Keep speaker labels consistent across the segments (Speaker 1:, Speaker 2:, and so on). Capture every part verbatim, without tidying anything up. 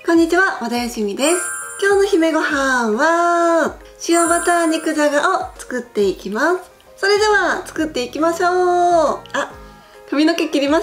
Speaker 1: こんにちは、和田よしみです。今日の姫ご飯は塩バター肉じゃがを作っていきます。それでは作っていきましょう。あ、髪の毛切りました。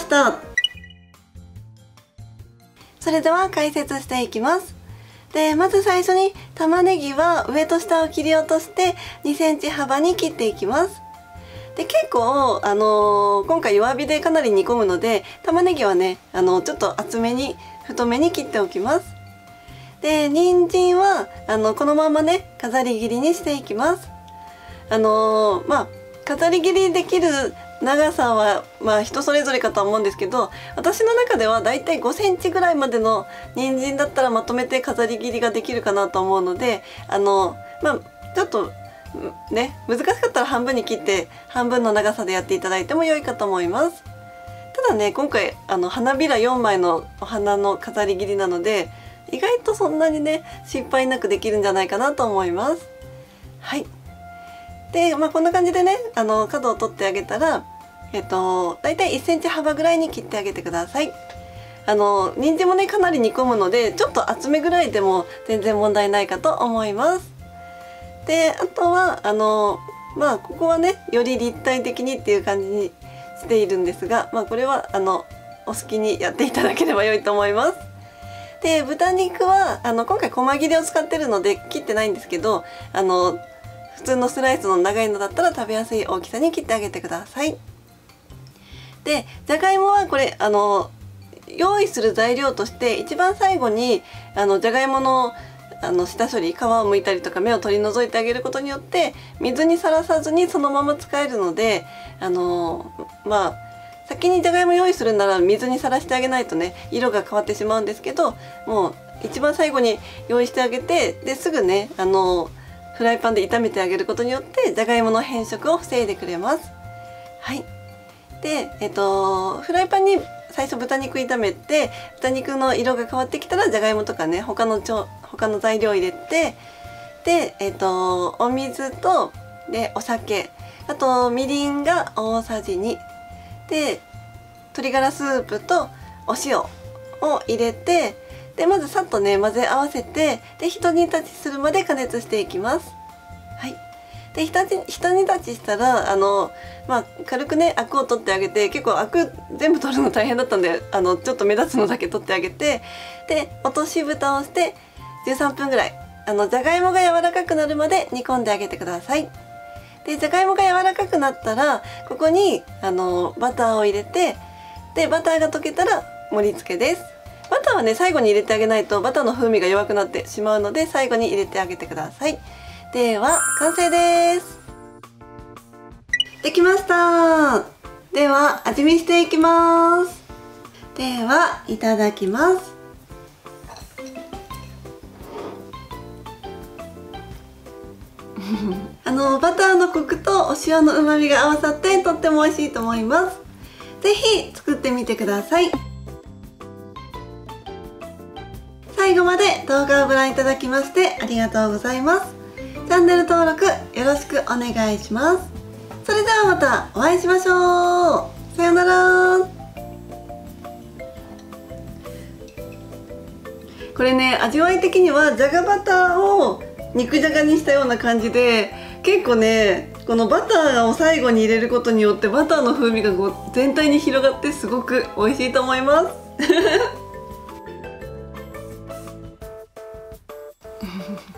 Speaker 1: それでは解説していきます。で、まず最初に玉ねぎは上と下を切り落としてにセンチ幅に切っていきます。で、結構、あのー、今回弱火でかなり煮込むので玉ねぎはね、あのー、ちょっと厚めに太めに切っておきます。で、人参はあのこのままね飾り切りにしていきます。あのー、まあ飾り切りできる長さはまあ人それぞれかとは思うんですけど、私の中ではだいたいごセンチぐらいまでの人参だったらまとめて飾り切りができるかなと思うので、あのまあちょっとね難しかったら半分に切って半分の長さでやっていただいても良いかと思います。ただね、今回あの花びらよんまいのお花の飾り切りなので意外とそんなにね失敗なくできるんじゃないかなと思います。はい。で、まあこんな感じでね、あの角を取ってあげたら、えっとだいたいいっセンチ幅ぐらいに切ってあげてください。あの人参もねかなり煮込むのでちょっと厚めぐらいでも全然問題ないかと思います。で、あとはあのまあここはねより立体的にっていう感じにしているんですが、まあこれはあのお好きにやっていただければ良いと思います。で、豚肉はあの今回細切れを使ってるので切ってないんですけど、あの普通のスライスの長いのだったら食べやすい大きさに切ってあげてください。で、じゃがいもはこれあの用意する材料として一番最後にあのじゃがいものあの下処理、皮を剥いたりとか芽を取り除いてあげることによって水にさらさずにそのまま使えるので、あのまあ先にじゃがいも用意するなら水にさらしてあげないとね色が変わってしまうんですけど、もう一番最後に用意してあげて、ですぐねあのフライパンで炒めてあげることによってじゃがいもの変色を防いでくれます。はい。で、えっとフライパンに最初豚肉炒めて、豚肉の色が変わってきたらじゃがいもとかね他のちょ他の材料を入れて、で、えっとお水とでお酒、あとみりんが大さじにで鶏ガラスープとお塩を入れて、でまずさっとね混ぜ合わせて、でひと煮立ちするまで加熱していきます。はい。でひとひと煮立ちしたらあの、まあ、軽くねアクを取ってあげて、結構アク全部取るの大変だったんであのちょっと目立つのだけ取ってあげて、で落とし蓋をしてじゅうさんぷんぐらいあのじゃがいもが柔らかくなるまで煮込んであげてください。でじゃがいもが柔らかくなったらここにあのバターを入れて、でバターが溶けたら盛り付けです。バターはね最後に入れてあげないとバターの風味が弱くなってしまうので最後に入れてあげてください。では完成です。できました。では味見していきます。ではいただきます。あのバターのコクとお塩の旨味が合わさってとっても美味しいと思います。ぜひ作ってみてください。最後まで動画をご覧いただきましてありがとうございます。チャンネル登録よろしくお願いします。それではまたお会いしましょう。さようなら。これね、味わい的にはじゃがバターを肉じゃがにしたような感じで、結構ねこのバターを最後に入れることによってバターの風味がこう全体に広がってすごく美味しいと思います